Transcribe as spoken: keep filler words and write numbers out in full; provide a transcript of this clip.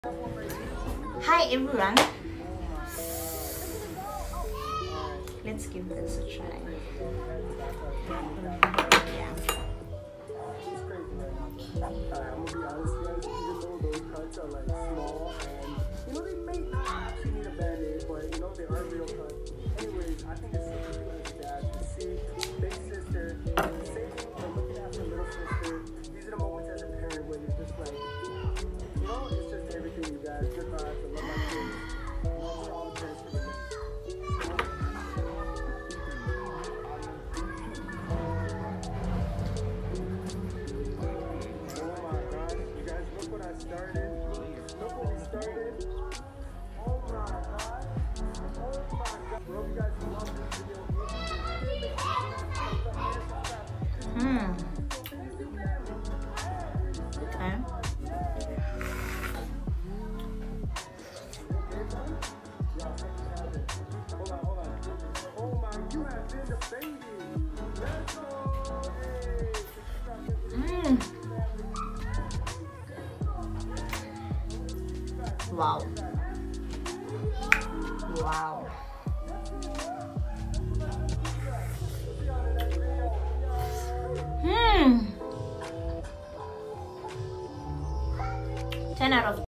Hi everyone, let's give this a try. Yeah. It's crazy, right? Alright, I'm gonna be honest, guys. Even though those cuts are like small and you know they may not actually need a band-aid, but you know they are real cuts. Anyways, I think it's super cool as a dad to see big sister saving or looking after little sister. These are the moments as a parent where you're just like, you know, it's just everything, you guys. Good vibes. I love my kids. Love for all the parents for the started. Look what we started. Oh my god. Oh my god. Bro, you guys love this video. Hmm. Okay. Hold on, hold on. Oh my, you have been the baby. Let's go. Hmm. Wow. Wow. Hmm. ten out of